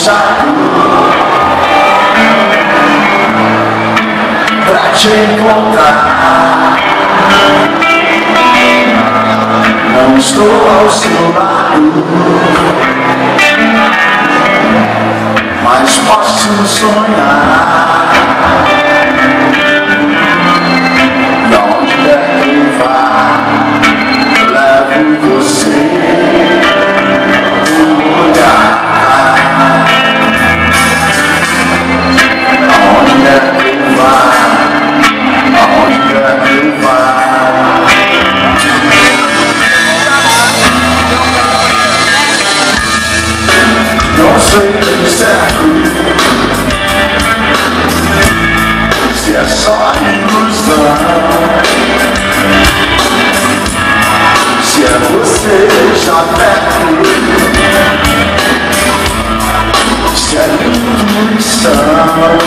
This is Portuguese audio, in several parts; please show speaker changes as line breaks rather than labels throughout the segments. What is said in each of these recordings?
deixar pra te encontrar. Não estou ao seu lado, mas posso sonhar. E onde quer que eu vá, levo você no olhar. Aonde quer que eu vá, aonde quer que eu vá. Não sei de certo se é só ilusão, se é você já perto, se é intuição.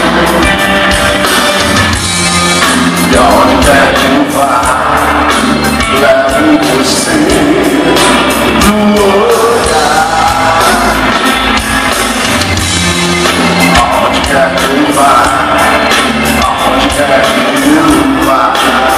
E aonde quer que eu vá, levo você no olhar. Aonde quer que eu vá, aonde quer que eu vá.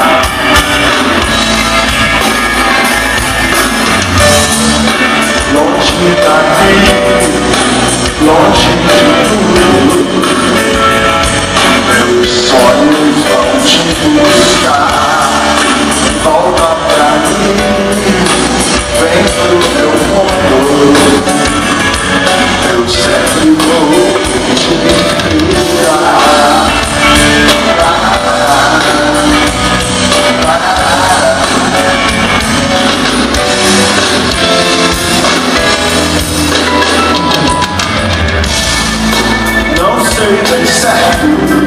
Longe daqui, longe de tudo, meus sonhos vão te buscar. Volta pra mim, vem pro meu mundo, eu sempre vou te esperar. Não sei bem certo